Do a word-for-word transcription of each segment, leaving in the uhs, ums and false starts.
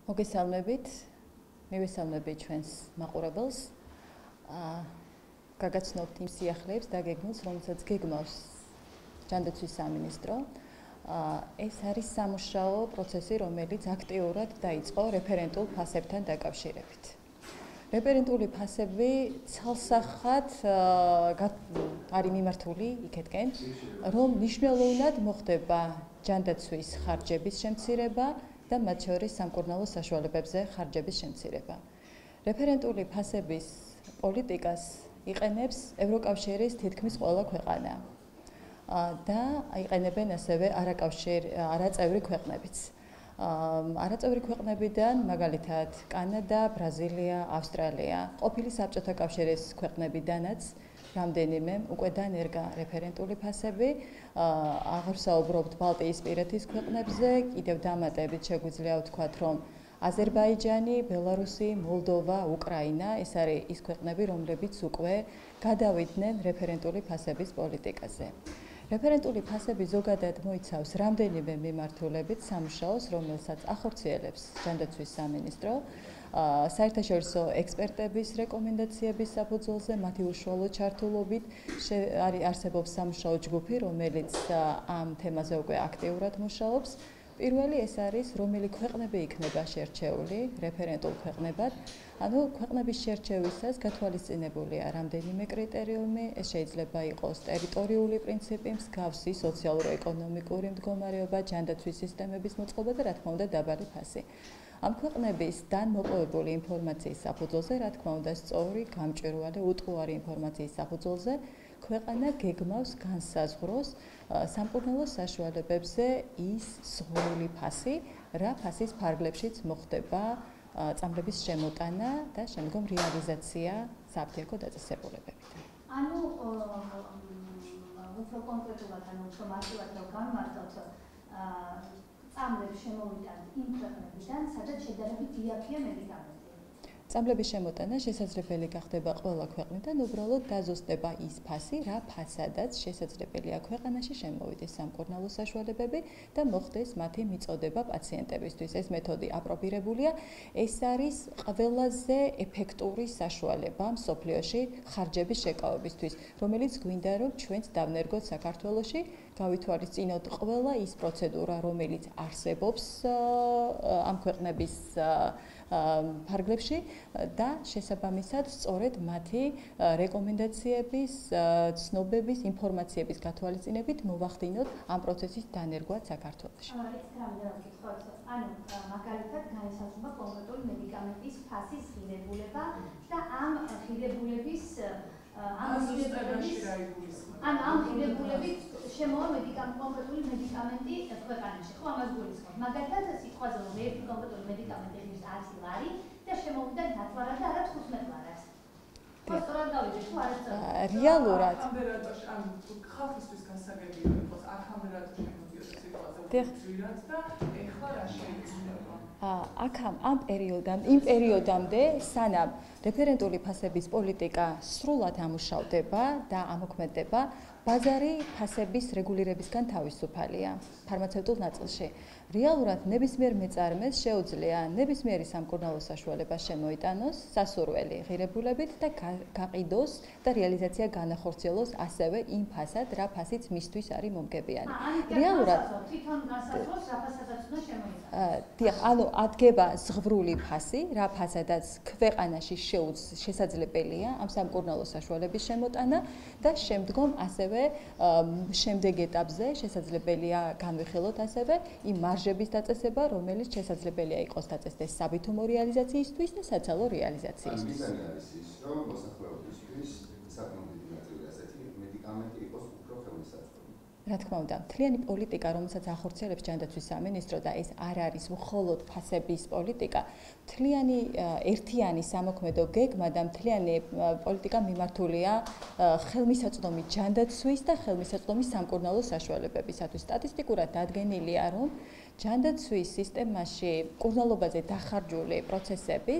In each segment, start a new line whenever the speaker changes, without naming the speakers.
მოგესალმებით, მივესალმებით ჩვენს მაყურებელს. გაგაცნობთ იმ სიახლეებს და გეგმილს, რომელსაც გეგმავს ჯანდაცვის სამინისტრო. ეს არის სამუშაო პროცესი, რომელიც აქტიურად დაიწყო რეფერენტულ ფასებთან დაკავშირებით. რეფერენტული ფასები ცალსახად არის მიმართული იქეთკენ, რომ მნიშვნელოვნად მოხდება ჯანდაცვის ხარჯების შემცირება და მათ შორის სამკურნალო საშუალებებზე ხარჯების შემცირება. რეფერენტული ფასების პოლიტიკას იყენებს ევროკავშირის თითქმის ყველა ქვეყანა და იყენებენ ასევე არაწევრი ქვეყნებიც. არაწევრი ქვეყნებიდან მაგალითად კანადა, ბრაზილია, ავსტრალია, ყოფილი საბჭოთა კავშირის ქვეყნებიდანაც რამდენიმე უკვე დანერგა რეფერენტული ფასები. აღარ ვსაუბრობთ ბალტიისპირეთის ქვეყნებზე, კიდევ დამატებით შეგვიძლია ვთქვათ, რომ აზერბაიჯანი, ბელარუსი, მოლდოვა, უკრაინა ეს არის ის ქვეყნები, რომლებიც უკვე გადავიდნენ რეფერენტული ფასების პოლიტიკაზე. რეფერენტული ფასები ზოგადად მოიცავს რამდენიმე მიმართულებით სამუშაოს, რომელსაც ახორციელებს ჯანდაცვის სამინისტრო. საერთაშორისო ექსპერტების რეკომენდაციების საფუძველზე, მათი უშუალო ჩართულობით არსებობს სამუშაო ჯგუფი, რომელიც ამ თემაზე უკვე აქტიურად მუშაობს. პირველი ეს არის, რომელი ქვეყნები იქნება შერჩეული რეფერენტულ ქვეყნებად. ანუ ქვეყნების შერჩევისას გათვალისწინებულია რამდენიმე კრიტერიუმი, ეს შეიძლება იყოს ტერიტორიული პრინციპი, მსგავსი სოციალურ-ეკონომიკური მდგომარეობა, ჯანდაცვის სისტემების მოწყობა და რა თქმა უნდა დაბალი ფასი. ამ ქვეყნების დანმოპოვებული ინფორმაციის საფუძველზე, რა თქმა უნდა, სწორი, გამჭვირვალე, უტყუარი ინფორმაციის საფუძველზე, ქვეყანა გეგმავს განსაზღვროს სამკურნალო საშუალებებზე ის ზღვრული ფასი, რა ფასის ფარგლებშიც მოხდება წამლების შემოტანა და შემდგომ რეალიზაცია საფრთხე დაწესებულებებიდან.
ანუ უფრო კონკრეტულად, ანუ უფრო მასიურად რომ განმარტოთ, წამლებს შემოვიტანთ იმ ქვეყნებიდან, სადაც შედარებით იაფია მედიკამენტი.
წამლების შემოტანა შესაძლებელი გახდება ყველა ქვეყნიდან, უბრალოდ დაზუსტება ის ფასი, რა ფასადაც შესაძლებელია ქვეყანაში შემოვიდეს სამკურნალო საშუალებები და მოხდეს მათი მიწოდება პაციენტებისთვის. ეს მეთოდი აპრობირებულია. ეს არის ყველაზე ეფექტური საშუალება მსოფლიოში ხარჯების შეკავებისთვის, რომელიც გვინდა რომ ჩვენც დავნერგოთ საქართველოში, გავითვალისწინოთ ყველა ის პროცედურა, რომელიც არსებობს ამ ქვეყნების ფარგლებში და შესაბამისად სწორედ მათი რეკომენდაციების, ცნობების, ინფორმაციების გათვალისწინებით მოვახდინოთ ამ პროცესის დანერგვაც საქართველოში.
ანუ მაგალითად განისაზღვრება კონკრეტული მედიკამენტის ფასის ღირებულება და ამ ღირებულების ამ ღირებულების ანუ ამ ღირებულებით შემოვა კონკრეტული მედიკამენტი ქვეყანაში. ხო, ამას გულისხმობ. მაგალითად სიტყვაზე რომ ერთი კონკრეტული მედიკამენტი არის ათი ლარი და შემოვიდა ნათვარ და არა თხუთმეტ ლარად. ხო, სწორად გავიგე, თუ არა სწორად.
რეალურად
კამერატოში ან ხალხისთვის გასაგები იყოს, აქ კამერატოში შემოდიოს სიტყვაზე უძვირად და ეხლა რა შეიძლება?
აქ ამ პერიოდამდე, იმ პერიოდამდე, სანამ რეფერენტული ფასების პოლიტიკა სრულად ამუშავდება და ამოქმედება, ბაზარი ფასების რეგულირებისგან თავისუფალია ფარმაცევტულ ნაწილში. რეალურად ნებისმიერ მეწარმეს შეუძლია ნებისმიერი სამკურნალო საშუალება შემოიტანოს სასურველი ღირებულებით და გაყიდოს და რეალიზაცია განახორციელოს ასევე იმ ფასად, რა ფასიც მისთვის არის მომგებიანი.
რეალურად თვითონ განსაზღვროს რა ფასადაც უნდა შემოიტანოს.
დიახ, ანუ ადგება ზღვრული ფასი, რა ფასადაც ქვეყანაში შესაძლებელია ამ სამკურნალო საშუალების შემოტანა და შემდგომ ასევე შემდეგ ეტაპზე შესაძლებელია განვიხილოთ ასევე იმ მარჟების დაწესება, რომელიც შესაძლებელია იყოს დაწესდეს საბითუმო რეალიზაციისთვის და საცალო რეალიზაციისთვის.
მიზანი არის ის, რომ მოსახლეობისთვის საკმაოდ დიდი ნაწილი ასეთი მედიკამენტი იყოს უფრო ხელმისაწვდომი.
რა თქმა უნდა, მთლიანი პოლიტიკა, რომელსაც ახორციელებს ჯანდაცვის სამინისტრო და ეს არ არის მხოლოდ ფასების პოლიტიკა, მთლიანი ერთიანი სამოქმედო გეგმა და მთლიანი პოლიტიკა მიმართულია ხელმისაწვდომი ჯანდაცვის და ხელმისაწვდომი სამკურნალო საშუალებებისათვის. სტატისტიკურად დადგენილია, რომ ჯანდაცვის სისტემაში მკურნალობაზე დახარჯული პროცესების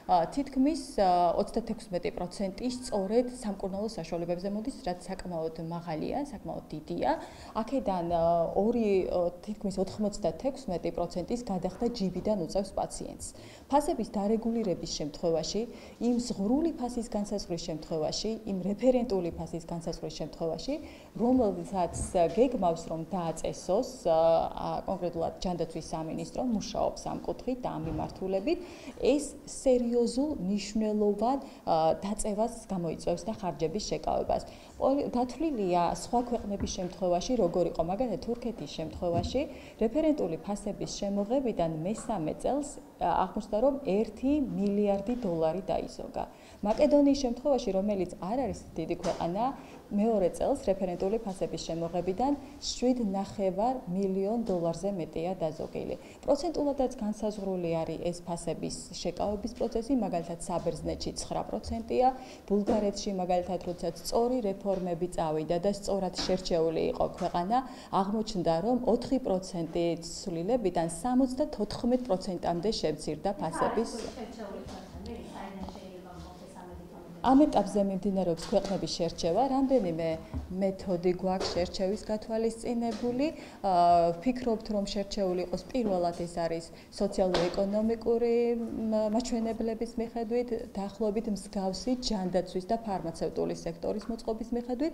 თითქმის ოცდათექვსმეტი პროცენტი სწორედ სამკურნალო საშუალებებზე მოდის, რაც საკმაოდ მაღალია, საკმაოდ დიდია. აქედან ორი თითქმის ოთხმოცდათექვსმეტი პროცენტის გადახდა ჯიბიდან უწევს პაციენტს. ფასების დარეგულირების შემთხვევაში, იმ ზღვრული ფასის განსაზღვრის შემთხვევაში, იმ რეფერენტული ფასის განსაზღვრის შემთხვევაში, რომელსაც გეგმავს რომ დააწესოს კონკრეტულად ჯანდაცვის სამინისტრო მუშაობს ამ კუთხით და ამ მიმართულებით, ეს სერიოზულ მნიშვნელოვან დაწევას გამოიწვევს და ხარჯების შეკავებას. დათვლილია სხვა ქვეყნების შემთხვევაში, როგორ იყო, მაგალითად თურქეთის შემთხვევაში, რეფერენტული ფასების შემოღებიდან მესამე წელს აღმოჩნდა, რომ ერთი მილიარდი დოლარი დაიზოგა. მაკედონიის შემთხვევაში, რომელიც არ არის დიდი ქვეყანა, მეორე წელს რეფერენტული ფასების შემოღებიდან შვიდ ნახევარ მილიონ დოლარზე მეტია დაზოგილი. პროცენტულადაც განსაზღვრული არის ეს ფასების შეკავების პროცესი, მაგალითად საბერძნეთში ცხრა პროცენტია, ბულგარეთში მაგალითად როდესაც სწორი რეფორმები წავიდა და სწორად შერჩეული იყო ქვეყანა, აღმოჩნდა რომ ოთხი პროცენტი ცვლილებიდან სამოცდათოთხმეტ პროცენტამდე შემცირდა ფასების. ამ ეტაპზე მიმდინარეობს ქვეყნების შერჩევა, რამდენიმე მეთოდი გვაქვს შერჩევის გათვალისწინებული. ვფიქრობთ, რომ შერჩეული იყოს პირველად ეს არის სოციალურ-ეკონომიკური მაჩვენებლების მიხედვით, დაახლოებით მსგავსი ჯანდაცვის და ფარმაცევტული სექტორის მოწყობის მიხედვით,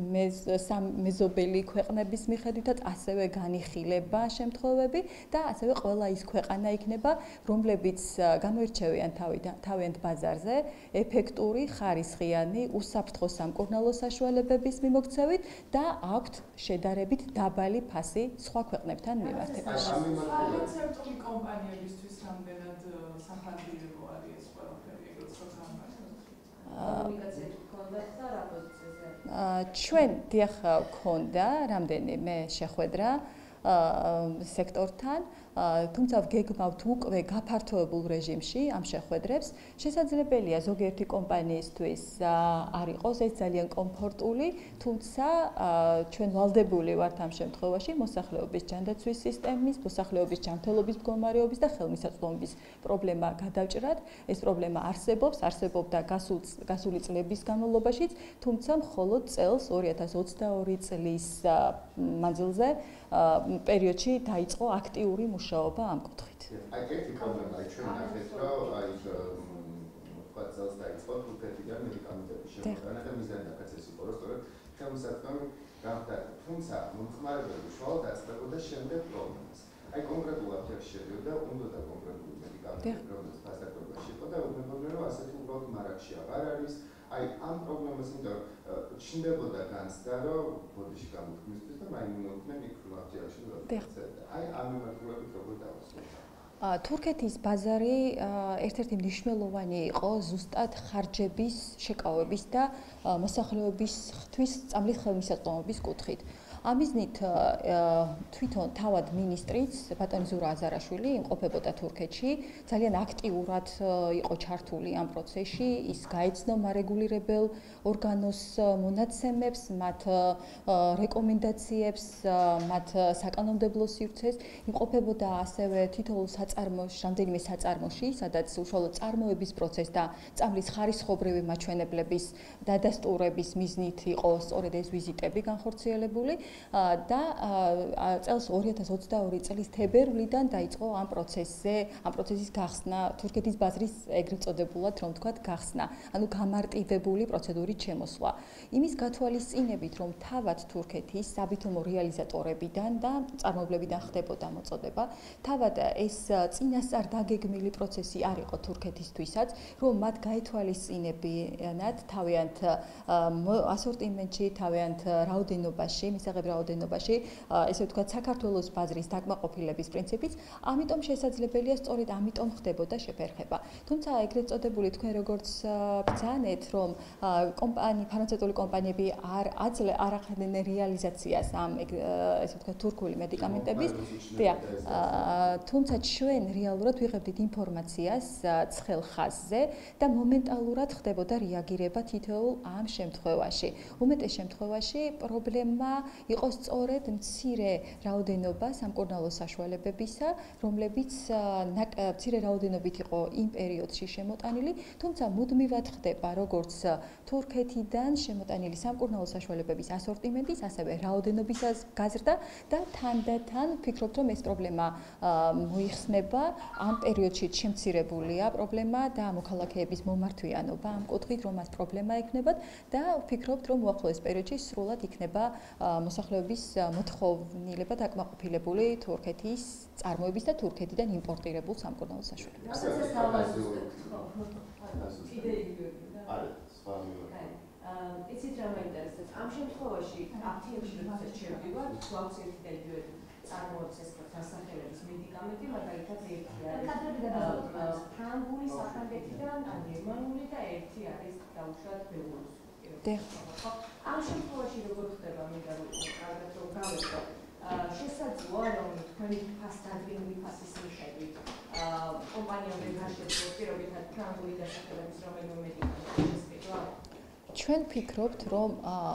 მეზობელი ქვეყნების მიხედვითაც ასევე განიხილება შემთხვევები და ასევე ყველა ის ქვეყანა იქნება, რომლებიც გამოირჩევიან თავიანთ ბაზარზე ეფექტური ხარისხიანი უსაფრთხო სამკურნალო საშუალებების მიმოქცევით და აქვთ შედარებით დაბალი ფასი სხვა ქვეყნებთან მიმართებაში.
ფარმაცევტული კომპანიებისთვის რამდენად სახანძრიებო არის ეს ყველაფერი, ეგრეთ კომუნიკაციები გქონდათ და რა პოზიციაზე?
ჩვენ დიახ გქონდა რამდენიმე შეხვედრა სექტორთან, თუმცა გეგმავთ უკვე გაფართოებულ რეჟიმში ამ შეხვედრებს. შესაძლებელია ზოგიერთი კომპანიისთვის არ იყოს ეს ძალიან კომფორტული, თუმცა ჩვენ ვალდებული ვართ ამ შემთხვევაში მოსახლეობის ჯანდაცვის სისტემის, მოსახლეობის ჯანმრთელობის მდგომარეობის და ხელმისაწვდომობის პრობლემა გადავჭრათ. ეს პრობლემა არსებობს, არსებობდა გასული წლების განმავლობაშიც, თუმცა მხოლოდ წელს ორი ათას ოცდაორი წლის მანძილზე პერიოდში დაიწყო აქტიური მუშაობა ამ კუთხით.
აი ერთი პრობლემა ჩვენ ნახეთ, რომ აი თქვა წელს დაიწყო თურქეთიდან მედიკამენტების შემოგანა და მიზანი აქაც ეს იყო, რომ სწორედ ხელმისაწვდომი გახდა, თუმცა მომხმარებელი უშუალოდ დაწყებოდა შემდეგ პრობლემას. აი კონკრეტულად ეს შედიოდა უნდა კონკრეტული მედიკამენტები, რომელიც ფასდაკვებაში იყო და უნებობდნენ, რომ ასეთი უბრალოდ მარაგში აღარ არის. აი ამ პრობლემას იმიტომ ჩნდებოდა განცდა, რომ ბოდიში გამოთქმისთვის და მაინუნოდნენ იქ მართიაში და აი ამ მიმართულებით როგორ დავასრულოთ.
თურქეთის ბაზარი ერთ-ერთი მნიშვნელოვანი იყო ზუსტად ხარჯების შეკავების და მოსახლეობის ღვთის სწამლის ხელმისაწვდომობის კუთხით. ამიზნით თვითონ თავად მინისტრიც ბატონი ზურა აზარაშვილი იმყოფებოდა თურქეთში, ძალიან აქტიურად იყო ჩართული ამ პროცესში, ის გაეცნო მარეგულირებელ ორგანოს მონაცემებს, მათ რეკომენდაციებს, მათ საკანონმდებლო სივრცეს, იმყოფებოდა ასევე თითოეულ საწარმოში, რამდენიმე საწარმოში, სადაც უშუალოდ წარმოების პროცესი და სწამლის ხარისხობრივი მაჩვენებლების დადასტურების მიზნით იყო სწორედ ეს ვიზიტები განხორციელებული. და წელს ორი ათას ოცდაორი წლის თებერვლიდან დაიწყო ამ პროცესზე, ამ პროცესის გახსნა, თურქეთის ბაზრის ეგრეთ წოდებულად, რომ ვთქვათ, გახსნა, ანუ გამარტივებული პროცედურით შემოსვლა. იმის გათვალისწინებით, რომ თავად თურქეთის საბითუმო რეალიზატორებიდან და წარმოებლებიდან ხდებოდა მოწოდება, თავად ეს წინასწარ დაგეგმილი პროცესი არ იყო თურქეთისთვისაც, რომ მათ გაეთვალისწინებინათ თავიანთ ასორტიმენტში, თავიანთ რაოდენობაში, მისაღებ რაოდენობაში, ესე ვთქვათ, საქართველოს ბაზრის დაკმაყოფილების პრინციპიც, ამიტომ შესაძლებელია სწორედ ამიტომ ხდებოდა შეფერხება. თუმცა ეგრეთ წოდებული თქვენ როგორც ბრძანეთ, რომ კომპანია, ფარმაცევტული კომპანიები არ აძლევ არ ახდენენ რეალიზაციას ამ ესე ვთქვათ თურქული მედიკამენტების, დიახ, თუმცა ჩვენ რეალურად ვიღებდით ინფორმაციას ცხელ ხაზზე და მომენტალურად ხდებოდა რეაგირება თითოეულ ამ შემთხვევაში. უმეტეს შემთხვევაში პრობლემა იყოს სწორედ მცირე რაოდენობა სამკურნალო საშუალებებისა, რომლებიც მცირე რაოდენობით იყო იმ პერიოდში შემოტანილი, თუმცა მუდმივად ხდება როგორც თურქეთიდან შემოტანილი სამკურნალო საშუალებების ასორტიმენტის, ასევე რაოდენობისას გაზრდა და თანდათან ვფიქრობთ, რომ ეს პრობლემა მოიხსნება, ამ პერიოდში შემცირებულია პრობლემა და მოქალაქეების მომართვიანობა ამ კუთხით, რომ მას პრობლემა ექნებათ და ვფიქრობთ, რომ უახლოეს პერიოდში სრულად იქნება მოსახლეობის მოთხოვნილება დაკმაყოფილებული თურქეთის წარმოების და თურქეთიდან იმპორტირებულ სამკურნალო საშუალებებს.
იცით რა მაინტერესებს? ამ შემთხვევაში აფთიებში როდესაც შევდივარ, გვაქვს ერთი და იგივე წარმოებს ეს დასახელების მედიკამენტი, მაგალითად ერთი არის ფრანგული, საფრანგეთიდან, ან გერმანული და ერთი არის დაუშვათ ბელორუსული. ამ შემთხვევაში როგორ ხდება მინდა რომ კარგად რომ გავეცოთ, შესაძლოა რომ თქვენი ფასდადგენილი ფასის მიხედვით კომპანია ვერ გაშეძლოს პირობითად ფრანგული დასახელების რომელიმე მედიკამენტი შესყიდვა?
ჩვენ ვფიქრობთ, რომ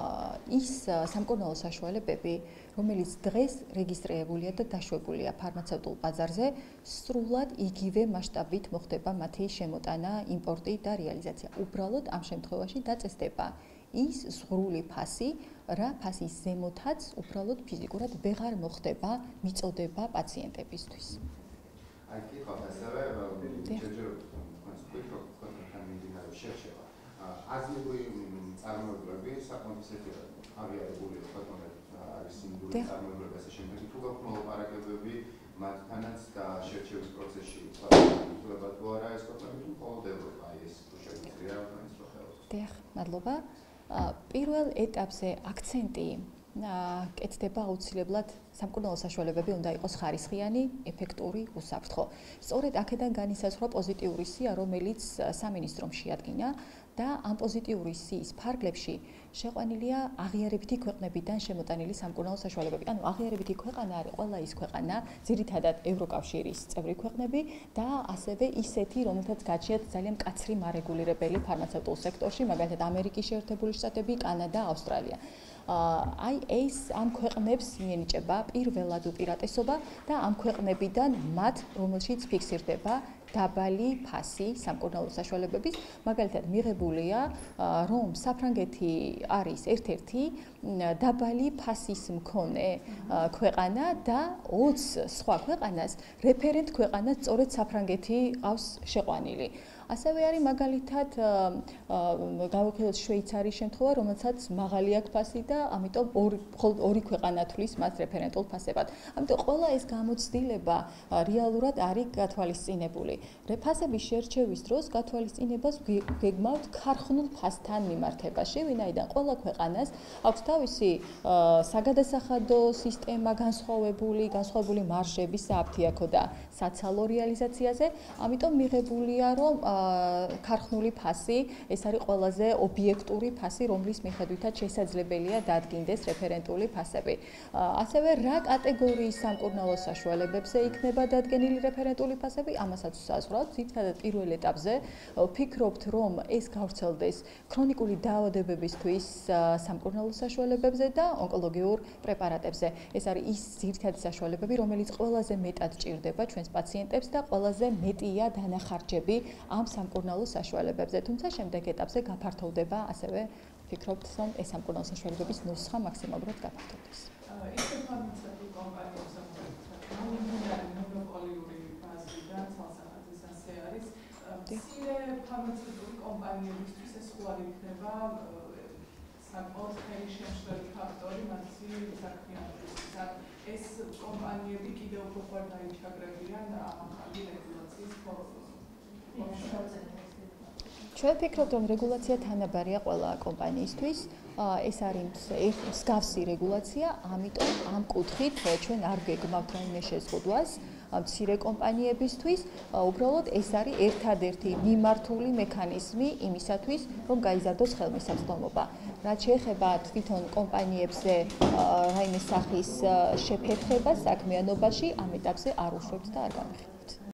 ის სამკურნალო საშუალებები, რომელიც დღეს რეგისტრირებულია და დაშვებულია ფარმაცევტულ ბაზარზე, სრულად იგივე მასშტაბით მოხდება მათი შემოტანა, იმპორტი და რეალიზაცია. უბრალოდ ამ შემთხვევაში დაწესდება ის ზღვრული ფასი, რა ფასის ზემოთაც უბრალოდ ფიზიკურად ვეღარ მოხდება მიწოდება პაციენტებისთვის.
აი, კითხავთ ასევე, ჯერჯერობით თქვენს ვფიქრობ, თქვენთან მიმდინარე შერჩევა. აზიური წარმოებლები საკმაოდ აღიარებული ქვეყნები არის სინდური წარმოებლები ასე შემდეგ. თუ გაქვთ მოლაპარაკებები მათთანაც და შერჩევის პროცესში ცდილობთ თუ არა ეს ქვეყნები თუ მხოლოდ ევროპა ეს თუ შეგვიძლია თქვენს სახელს.
დიახ, მადლობა. პირველ ეტაპზე აქცენტი კეთდება აუცილებლად სამკურნალო საშუალებები უნდა იყოს ხარისხიანი, ეფექტური, უსაფრთხო. სწორედ აქედან განისაზღვრა პოზიტიური სია, რომელიც სამინისტრომ შეადგინა და ამ პოზიტიური სიის ფარგლებში შეყვანილია აღიარებითი ქვეყნებიდან შემოტანილი სამკურნალო საშუალებები. ანუ აღიარებითი ქვეყანა არის ყველა ის ქვეყანა, ძირითადად ევროკავშირის წევრი ქვეყნები და ასევე ისეთი, რომელთაც გაჩნიათ ძალიან მკაცრი მარეგულირებელი ფარმაცევტულ სექტორში, მაგალითად ამერიკის შეერთებული შტატები, კანადა, ავსტრალია. აი ეს ამ ქვეყნებს მიენიჭება პირველად უპირატესობა და ამ ქვეყნებიდან მათ, რომელშიც ფიქსირდება დაბალი ფასი სამკურნალო საშუალებების, მაგალითად მიღებულია, რომ საფრანგეთი არის ერთ-ერთი დაბალი ფასის მქონე ქვეყანა და ოცი სხვა ქვეყანას რეფერენტ ქვეყანას სწორედ საფრანგეთი ყავს შეყვანილი. ასევე არის მაგალითად გავუხილოთ შვეიცარიის შემთხვევა, რომელსაც მაღალი აქვს ფასი და ამიტომ ორი ორი ქვეყანა თვლის მას რეფერენტულ ფასებად. ამიტომ ყველა ეს გამოცდილება რეალურად არის გათვალისწინებული. ფასების შერჩევის დროს გათვალისწინებას გეგმავთ ქარხნულ ფასთან მიმართებაში, ვინაიდან ყველა ქვეყანას აქვს თავისი საგადასახადო სისტემა განსხვავებული, განსხვავებული მარჟები სააფთიაქო და საცალო რეალიზაციაზე, ამიტომ მიღებულია, რომ ქარხნული ფასი ეს არის ყველაზე ობიექტური ფასი, რომლის მიხედვითაც შესაძლებელია დადგინდეს რეფერენტული ფასები. ასევე რა კატეგორიის სამკურნალო საშუალებებზე იქნება დადგენილი რეფერენტული ფასები, ამასაც საზღვრავთ. ძირითადად პირველ ეტაპზე ვფიქრობთ, რომ ეს გავრცელდეს ქრონიკული დაავადებებისთვის სამკურნალო საშუალებებზე და ონკოლოგიურ პრეპარატებზე. ეს არის ის ძირითადი საშუალებები, რომელიც ყველაზე მეტად ჭირდება ჩვენს პაციენტებს და ყველაზე მეტია დანახარჯები ამ სამკურნალო საშუალებებზე. თუმცა შემდეგ ეტაპზე გაფართოვდება ასევე ვფიქრობთ, რომ ეს სამკურნალო საშუალებების ნუსხა მაქსიმალურად გაფართოვდეს.
ისე ფარმაცევტულ კომპანიებს ამოგვიყვება მონოპოლიური ბაზიდან თვალსაჩინო ასე არის. მცირე ფარმაცევტული კომპანიებისთვის ეს ხო არ იქნება საკმაოდ ხელი შემშლელი ფაქტორი მათი საქმიანობისთვის. ეს კომპანიები კიდევ უფრო ხარ დაიჩაგრებიან ამ ახალი რეგულაციის ფორმაზე.
ჩვენ ვფიქრობთ, რომ რეგულაცია თანაბარია ყველა კომპანიისთვის. ეს არის მსგავსი რეგულაცია, ამიტომ ამ კუთხით ჩვენ არ გეგმავთ რაიმე შეზღუდვას მცირე კომპანიებისთვის. უბრალოდ ეს არის ერთადერთი მიმართული მექანიზმი იმისათვის, რომ გაიზარდოს ხელმისაწვდომობა. რაც შეეხება თვითონ კომპანიებზე რაიმე სახის შეფერხებას საქმიანობაში, ამ ეტაპზე არ უშვებთ და არ გამიხილავთ.